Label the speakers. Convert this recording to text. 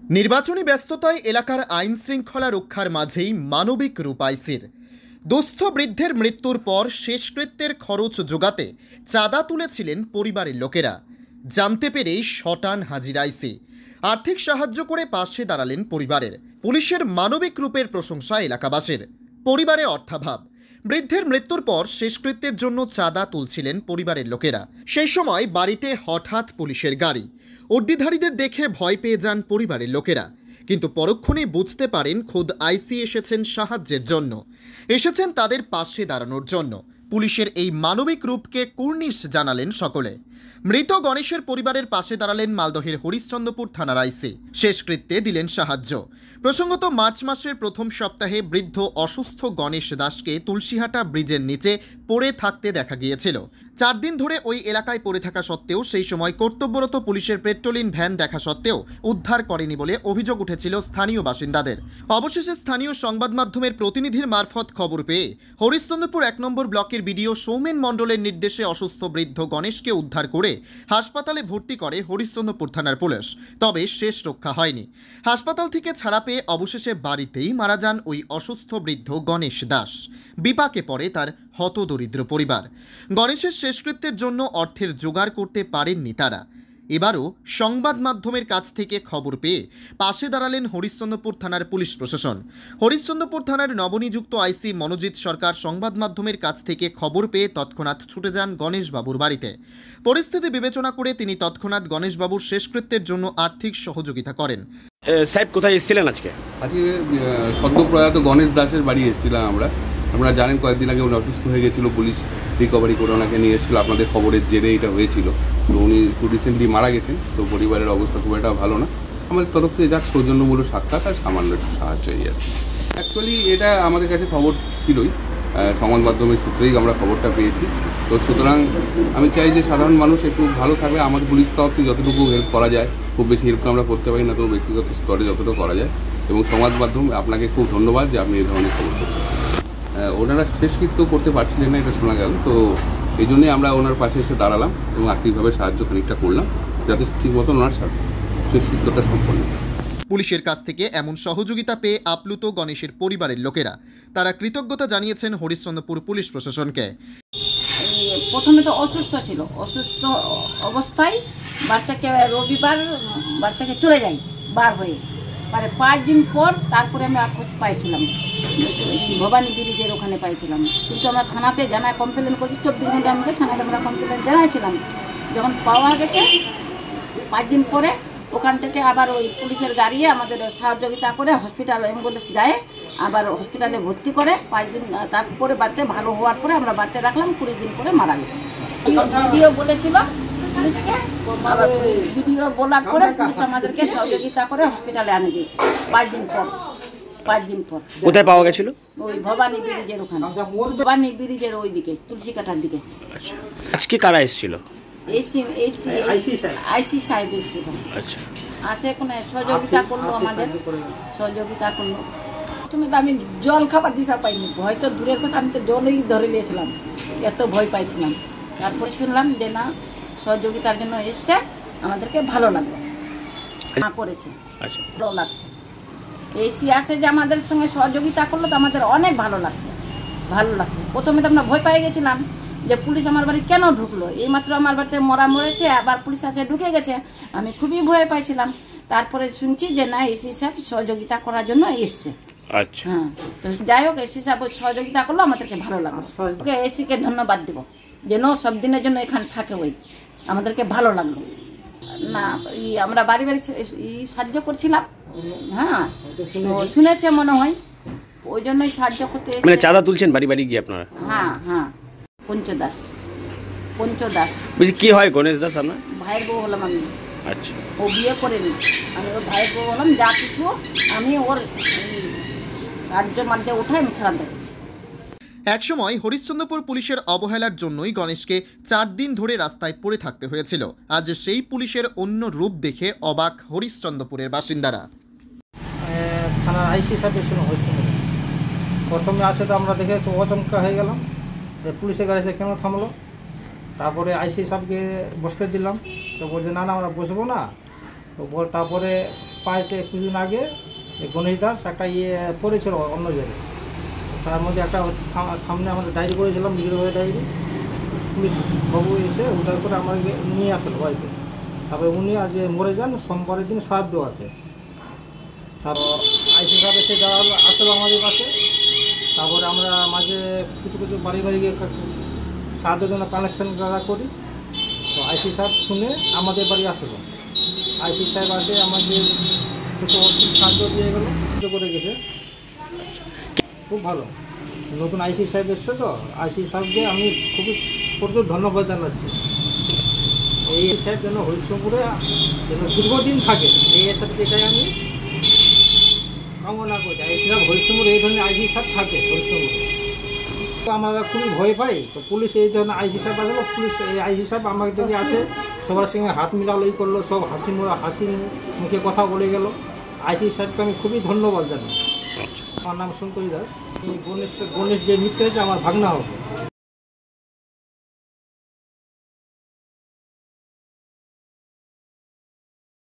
Speaker 1: নির্বাচনী ব্যস্ততায় এলাকার আইন শৃঙ্খলা রক্ষার মাঝেই মানবিক রূপ আইসির। দুস্থ বৃদ্ধের মৃত্যুর পর শেষকৃত্যের খরচ জোগাতে চাঁদা তুলেছিলেন পরিবারের লোকেরা। জানতে পেরেই শটান হাজির আইসি। আর্থিক সাহায্য করে পাশে দাঁড়ালেন পরিবারের। পুলিশের মানবিক রূপের প্রশংসা এলাকাবাসীর। পরিবারে অর্থাভাব। বৃদ্ধের মৃত্যুর পর শেষকৃত্যের জন্য চাঁদা তুলছিলেন পরিবারের লোকেরা। সেই সময় বাড়িতে হঠাৎ পুলিশের গাড়ি। উর্দিধারীদের দেখে ভয় পেয়ে যান পরিবারের লোকেরা, কিন্তু পরক্ষণে বুঝতে পারেন খোদ আইসি এসেছেন সাহায্যের জন্য, এসেছেন তাদের পাশে দাঁড়ানোর জন্য। পুলিশের এই মানবিক রূপকে কুর্নিশ জানালেন সকলে। মৃত গণেশের পরিবারের পাশে দাঁড়ালেন মালদহের হরিশ্চন্দ্রপুর থানার আইসি। শেষকৃত্যে দিলেন সাহায্য। প্রসঙ্গত, মার্চ মাসের প্রথম সপ্তাহে বৃদ্ধ অসুস্থ গণেশ দাসকে তুলসীহাটা ব্রিজের নিচে পড়ে থাকতে দেখা গিয়েছিল। 4 দিন ধরে ওই এলাকায় পড়ে থাকা সত্ত্বেও সেই সময় কর্তব্যরত পুলিশের পেট্রোলিং ভ্যান দেখা সত্ত্বেও উদ্ধার করেনি বলে অভিযোগ উঠেছিল স্থানীয় বাসিন্দাদের। অবশেষে স্থানীয় সংবাদ মাধ্যমের প্রতিনিধির মারফত খবর পেয়ে হরিশ্চন্দ্রপুর 1 নম্বর ব্লকের বিডিও সৌমেন মণ্ডলের নির্দেশে অসুস্থ বৃদ্ধ গণেশকে উদ্ধার করে হাসপাতালে ভর্তি করে হরিশ্চন্দ্রপুর থানার পুলিশ। তবে শেষ রক্ষা হয়নি। হাসপাতাল থেকে ছাড়া পেয়ে অবশেষে বাড়িতেই মারা যান ওই অসুস্থ বৃদ্ধ গণেশ দাস। বিপাকে পড়ে তার হতদরিদ্র পরিবার। গণেশের শেষকৃত্যের জন্য অর্থের জোগাড় করতে পারেননি তারা। এবারও সংবাদ মাধ্যমের কাছ থেকে খবর পেয়ে পাশে দাঁড়ালেন হরিশ্চন্দ্রপুর থানার পুলিশ প্রশাসন। হরিশ্চন্দ্রপুর থানার নবনিযুক্ত আইসি মনোজিৎ সরকার সংবাদ মাধ্যমের কাছ থেকে খবর পেয়ে তৎক্ষণাৎ ছুটে যান গণেশবাবুর বাড়িতে। পরিস্থিতি বিবেচনা করে তিনি তৎক্ষণাৎ গণেশবাবুর শেষকৃত্যের জন্য আর্থিক সহযোগিতা করেন।
Speaker 2: সাহেব, কোথায় এসেছিলেন আজকে?
Speaker 3: সদ্যপ্রয়াত গণেশ দাসের বাড়ি এসেছিলাম আমরা। আপনারা জানেন কয়েকদিন আগে উনি অসুস্থ হয়ে গেছিল, পুলিশ রিকভারি করে ওনাকে নিয়ে এসেছিল। আপনাদের খবরের জেরে এটা হয়েছিল। তো উনি খুব রিসেন্টলি মারা গেছেন। তো পরিবারের অবস্থা খুব একটা ভালো না। আমাদের তরফ থেকে যাক সৌজন্যমূলক সাক্ষাৎ আর সামান্য একটু সাহায্য এই আর কি। অ্যাকচুয়ালি এটা আমাদের কাছে খবর ছিলই, সংবাদ মাধ্যমের সূত্রেই আমরা খবরটা পেয়েছি। তো সুতরাং আমি চাই যে সাধারণ মানুষ একটু ভালো থাকবে। আমাদের পুলিশ তরফ থেকে যতটুকু হেল্প করা যায়, খুব বেশি হেল্প তো আমরা করতে পারি না, তো ব্যক্তিগত স্তরে যতটুকু করা যায়। এবং সংবাদ মাধ্যম আপনাকে খুব ধন্যবাদ যে আপনি এই ধরনের খবর করছেন। ওনারা শেষকৃত্য করতে পারছিলেন না, এটা শোনা গেল। তো এই জন্যই আমরা ওনার পাশে এসে দাঁড়ালাম এবং আর্থিকভাবে সাহায্য খানিকটা করলাম, যাতে ঠিক মতন ওনার শেষকৃত্যটা সম্পন্ন।
Speaker 1: পুলিশের কাছ থেকে এমন সহযোগিতা পেয়ে আপ্লুত গণেশের পরিবারের লোকেরা। তারা কৃতজ্ঞতা জানিয়েছেন হরিশ্চন্দ্রপুর পুলিশ প্রশাসনকে।
Speaker 4: প্রথমে তো অসুস্থ ছিল, অসুস্থ অবস্থায় বাড়ি থেকে রবিবার বাড়ি থেকে চলে যাই বার হয়ে, মানে 5 দিন পর তারপরে আমরা খোঁজ পাইছিলাম ভবানী ব্রিজের ওখানে পাইছিলাম। কিন্তু আমরা থানাতে জানায় কমপ্লেন করছি, 24 ঘন্টার মধ্যে থানাতে আমরা কমপ্লেন জানাইছিলাম। যখন পাওয়া গেছে 5 দিন পরে ওখান থেকে আবার ওই পুলিশের গাড়ি আমাদের সহযোগিতা করে হসপিটাল অ্যাম্বুলেন্স যায়, আবার হসপিটালে ভর্তি করে 5 দিন, তারপরে বাড়িতে ভালো হওয়ার পরে আমরা বাড়িতে রাখলাম। 20 দিন পরে মারা গেছে। ভিডিও বলেছিল পুলিশকে, আবার ভিডিও বলার পরে পুলিশ আমাদেরকে সহযোগিতা করে হসপিটালে আনে দিয়েছে 5 দিন পর। 5 দিন পর
Speaker 2: কোথায় পাওয়া গেছিল?
Speaker 4: ওই ভবানী ব্রিজের ওখানে, ভবানী ব্রিজের ওই দিকে, তুলসী কাটার দিকে।
Speaker 2: আজকে কারা এসেছিল?
Speaker 4: আইসি সাহেব এসেছিল।
Speaker 2: আচ্ছা,
Speaker 4: আসে কোনো সহযোগিতা করলো, আমাদের সহযোগিতা করলো। প্রথমে তো আমি জল খাবার দিশা পাইনি, ভয় তো দূরের কথা, আমি তো জলই ধরে নিয়েছিলাম, এত ভয় পাইছিলাম। তারপরে শুনলাম যে না, সহযোগিতার জন্য এসছে, আমাদেরকে ভালো লাগলো, করেছে, ভালো লাগছে। এসি আছে যে আমাদের সঙ্গে সহযোগিতা করলো, তো আমাদের অনেক ভালো লাগছে, ভালো লাগছে। প্রথমে তো আমরা ভয় পেয়ে গেছিলাম যে পুলিশ আমার বাড়ি কেন ঢুকলো, এইমাত্র আমার বাড়িতে মরেছে, আবার পুলিশ আছে ঢুকে গেছে, আমি খুবই ভয় পাইছিলাম। তারপরে শুনছি যে না, এসি সাহেব সহযোগিতা করার জন্য এসছে।
Speaker 2: আচ্ছা,
Speaker 4: হ্যাঁ, তো যাই হোক, এসি সাহেব সহযোগিতা করলো, আমাদেরকে ভালো লাগলো। এসিকে ধন্যবাদ দেবো যেন সব দিনের জন্য এখানে থাকে, ওই আমাদেরকে ভালো লাগলো। না, আমরা বাড়ি বাড়ি সাহায্য করছিলাম। হ্যাঁ, শুনেছে মনে হয়, ওই জন্যই সাহায্য করতে।
Speaker 2: মানে চাঁদা তুলছেন বাড়ি বাড়ি গিয়ে আপনারা?
Speaker 4: হ্যাঁ হ্যাঁ, পঞ্চদাস
Speaker 2: বুঝি। কি হয় গণেশ দাস? আপনার
Speaker 4: ভাইয়ের বউ হলাম আমি।
Speaker 2: আচ্ছা,
Speaker 4: ও বিয়ে করেনি, আমি ওর ভাইয়ের বউ হলাম। যা কিছু আমি ওর সাহায্য মাঝে উঠাই আমি ছাড়াতে করছি।
Speaker 1: একসময় হরিশ্চন্দ্রপুর পুলিশের অবহেলার জন্যই গণেশকে 4 দিন ধরে রাস্তায় পড়ে থাকতে হয়েছিল। আজ সেই পুলিশের অন্য রূপ দেখে অবাক হরিশ্চন্দ্রপুরের বাসিন্দারা।
Speaker 5: থানার আইসি সাহেবের সঙ্গে হয়েছিল। প্রথমে আসে তো আমরা দেখে চমকা হয়ে গেলাম যে পুলিশের গাড়ি এসে কেন থামলো। তারপরে আইসি সাহেবকে বসতে দিলাম, তো বলছে না না, আমরা বসবো না, তো তো তারপরে পাইছে কিছুদিন আগে গণেশ দাস একটা পড়েছিল অন্য জায়গায়, তার মধ্যে একটা সামনে আমাদের ডায়েরি করেছিলাম, বিক্রি ডায়েরি। পুলিশ বাবু এসে উদ্ধার করে আমাকে নিয়ে আসলো বাড়িতে। তারপরে উনি আজ মরে যান, সোমবারের দিন শ্রাদ্ধ আছে। তারপর আইসি সাহেব এসে আসলো আমাদের পাশে। তারপরে আমরা মাঝে কিছু বাড়ি গিয়ে শ্রাদ্ধের জন্য কানেকশন যারা করি, তো আইসি সাহেব শুনে আমাদের বাড়ি আসলো। আইসি সাহেব আসে আমাদের কিছু অর্থিক সাহায্য দিয়ে গেলো, করে গেছে। খুব ভালো, নতুন আইসি সাহেব এসছে, তো আইসি সাহেবকে আমি খুবই প্রচুর ধন্যবাদ জানাচ্ছি। এই সাহেব যেন হরিশ্চন্দ্রপুরে যেন দীর্ঘদিন থাকে, এই সাথে এটাই আমি কামনা করছি। আইসি সাহেব হরিশ্চন্দ্রপুরে এই ধরনের আইসি সাহেব থাকে হরিশ্চন্দ্রপুরে, তো আমরা খুবই ভয় পাই। তো পুলিশ এই ধরনের আইসি সাহেব আসলো, পুলিশ এই আইসি সাহেব আমাকে যদি আসে সবার সঙ্গে হাত মিলালই করলো, সব হাসি মুখে কথা বলে গেল। আইসি সাহেবকে আমি খুবই ধন্যবাদ জানাই। আমার নাম সন্তোষ দাস। গণেশ যে মৃত্যু হয়েছে আমার ভাগনা হবে।